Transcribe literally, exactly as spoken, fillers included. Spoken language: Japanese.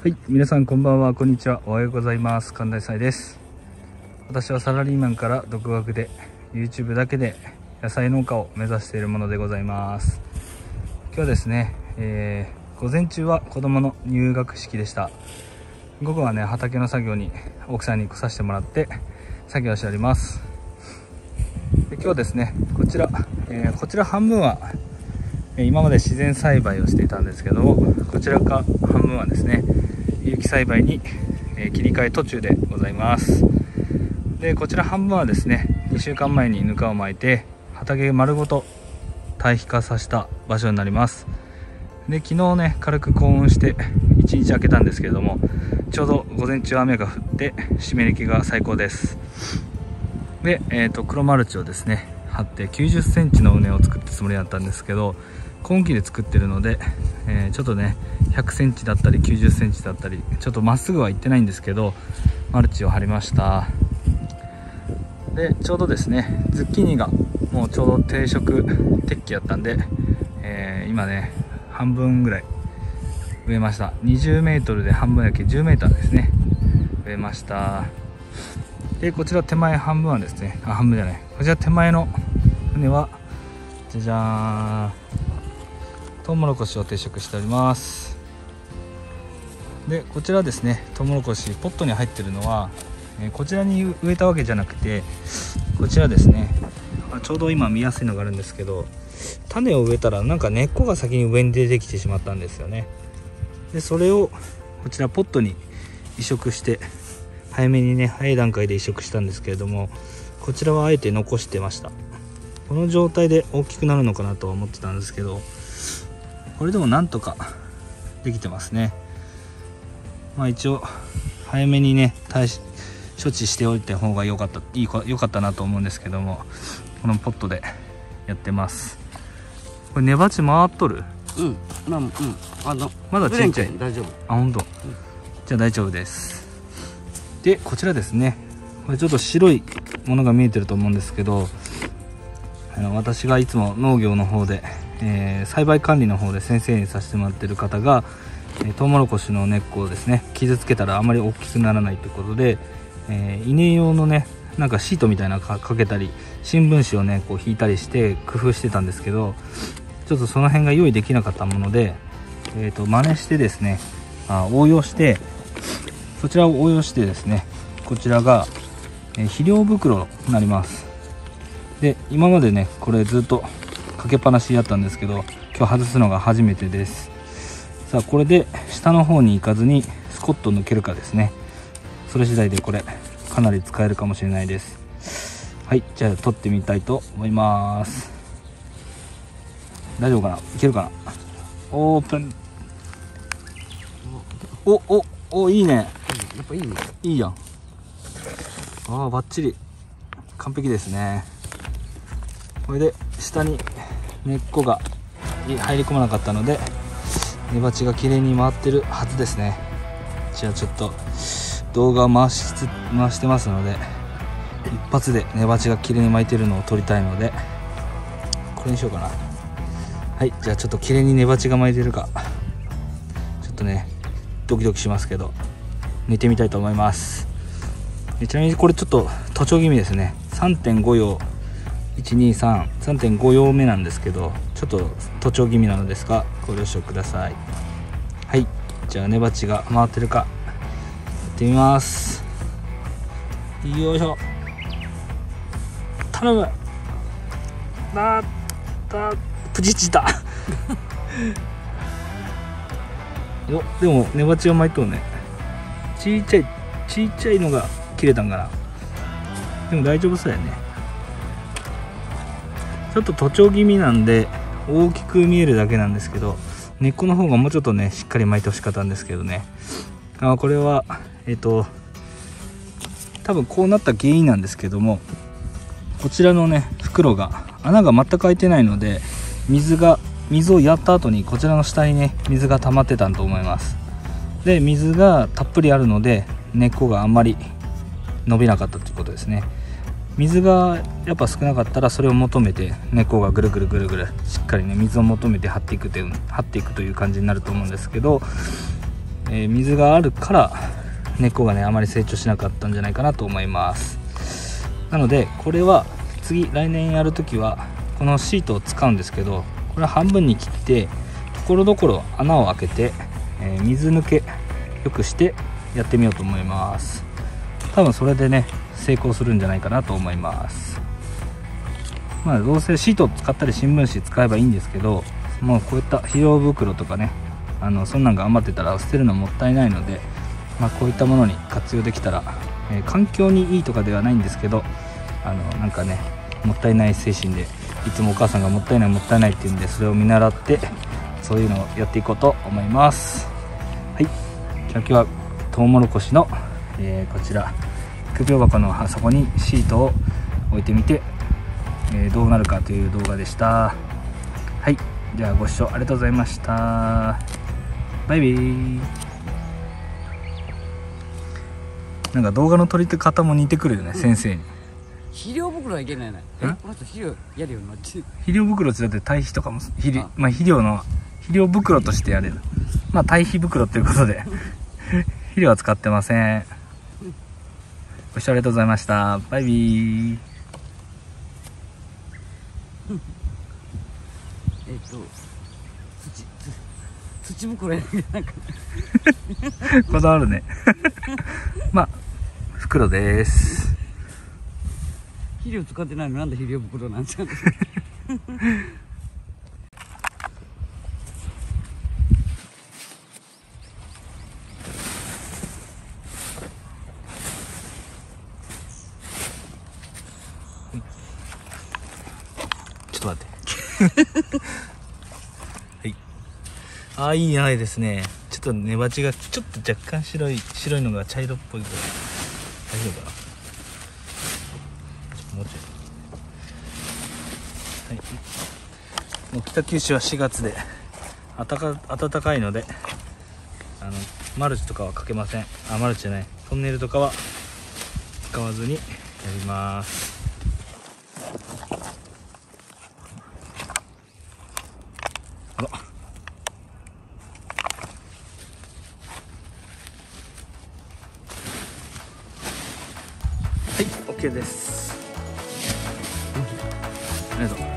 はい、皆さんこんばんは、こんにちは、おはようございます。神田菜です。私はサラリーマンから独学で YouTube だけで野菜農家を目指しているものでございます。今日はですね、えー、午前中は子供の入学式でした。午後はね、畑の作業に奥さんに来させてもらって作業しております。で今日はですね、こちら、えー、こちら半分は今まで自然栽培をしていたんですけども、こちらか半分はですね、有機栽培に切り替え途中でございます。でこちら半分はですね、にしゅうかんまえにぬかをまいて畑丸ごと堆肥化させた場所になります。で昨日ね、軽く高温していちにち空けたんですけれども、ちょうど午前中雨が降って湿り気が最高です。で、えー、と黒マルチをですね張ってきゅうじゅっセンチの畝を作ったつもりだったんですけど、今季で作ってるので、えー、ちょっとねひゃくセンチだったりきゅうじゅっセンチだったり、ちょっとまっすぐはいってないんですけどマルチを張りました。でちょうどですね、ズッキーニがもうちょうど定食適期やったんで、えー、今ね半分ぐらい植えました。にじゅうメートルで半分だけじゅうメーターですね、植えました。でこちら手前半分はですね、あ半分じゃない、こちら手前の畝はじゃじゃーん、トウモロコシを定食しております。でこちらですね、トウモロコシポットに入ってるのは、えー、こちらに植えたわけじゃなくて、こちらですね、ちょうど今見やすいのがあるんですけど、種を植えたらなんか根っこが先に上に出てきてしまったんですよね。でそれをこちらポットに移植して、早めにね早い段階で移植したんですけれども、こちらはあえて残してました。この状態で大きくなるのかなとは思ってたんですけど、これでもなんとかできてますね。まあ一応早めにね対処置しておいた方が良かったいい良かったなと思うんですけども、このポットでやってます。これ根鉢回っとる？ うんまあうんあのまだちっちゃい。 大丈夫。 あ本当、うん、じゃあ大丈夫です。でこちらですね、これちょっと白いものが見えてると思うんですけど、あの私がいつも農業の方で、えー、栽培管理の方で先生にさせてもらってる方が、えー、トウモロコシの根っこをですね傷つけたらあまり大きくならないということで、えー、稲用のねなんかシートみたいなのかかけたり、新聞紙をねこう引いたりして工夫してたんですけど、ちょっとその辺が用意できなかったもので、えー、と真似してですね、あ応用してそちらを応用してですね、こちらが、えー、肥料袋になります。で今までねこれずっとかけっぱなしやったんですけど、今日外すのが初めてです。さあこれで下の方に行かずにスコッと抜けるかですね、それ次第でこれかなり使えるかもしれないです。はい、じゃあ取ってみたいと思います。大丈夫かな、いけるかな。オープン。おおおいいね、 やっぱいいね、 いいやん。ああバッチリ完璧ですね。これで下に根っこが入り込まなかったので根鉢がきれいに回ってるはずですね。じゃあちょっと動画を回しつ回してますので、一発で根鉢がきれいに巻いてるのを撮りたいのでこれにしようかな。はい、じゃあちょっときれいに根鉢が巻いてるかちょっとねドキドキしますけど抜いてみたいと思います。ちなみにこれちょっと徒長気味ですね。 さんてんご 葉いちにさん さんてんご 葉目なんですけど、ちょっと徒長気味なのですがご了承ください。はい、じゃあ根鉢が回ってるかやってみます。よいしょ、頼む。だだプチチだよ、でも根鉢が巻いとうね。ちっちゃいちっちゃいのが切れたんかな。でも大丈夫そうやね。ちょっと徒長気味なんで大きく見えるだけなんですけど、根っこの方がもうちょっとねしっかり巻いてほしかったんですけどね。あこれはえっと多分こうなった原因なんですけども、こちらのね袋が穴が全く開いてないので、水が水をやった後にこちらの下にね水が溜まってたと思います。で水がたっぷりあるので根っこがあんまり伸びなかったということですね。水がやっぱ少なかったらそれを求めて根っこがぐるぐるぐるぐるしっかりね水を求めて張っていくという張っていくという感じになると思うんですけど、ええー、水があるから根っこがねあまり成長しなかったんじゃないかなと思います。なのでこれは次来年やるときはこのシートを使うんですけど、これは半分に切ってところどころ穴を開けて、えー、水抜けよくしてやってみようと思います。多分それでね成功するんじゃないかなと思います。まあどうせシートを使ったり新聞紙使えばいいんですけど、もうこういった肥料袋とかね、あのそんなんが余ってたら捨てるのもったいないので、まあ、こういったものに活用できたら、えー、環境にいいとかではないんですけど、あのなんかねもったいない精神でいつもお母さんがもったいないもったいないって言うんで、それを見習ってそういうのをやっていこうと思います。はい、じゃあ今日はトウモロコシの、えー、こちら育苗箱のそこにシートを置いてみて、えー、どうなるかという動画でした。はい、じゃあご視聴ありがとうございました。バイビー。なんか動画の撮り方も似てくるよね、うん、先生に。 肥料袋はいけないな。え、この人肥料やるようになって。 肥料袋ってだって堆肥とかも肥料、まあ、肥料の肥料袋としてやれる。まあ堆肥袋ということで肥料は使ってません。ご視聴ありがとうございました。バイビー。 えっと土土袋やなんかこだわるねまあ袋です。 肥料使ってないのなんで肥料袋なんですかちょっと待ってはい、ああいい匂いですね。ちょっと根鉢がちょっと若干白い白いのが茶色っぽいから大丈夫かな。もうちょい、はい、もう北九州はしがつで暖か暖かいので、あのマルチとかはかけません。あ、マルチじゃない、トンネルとかは使わずにやります。あら、はい、OK です。ありがとう。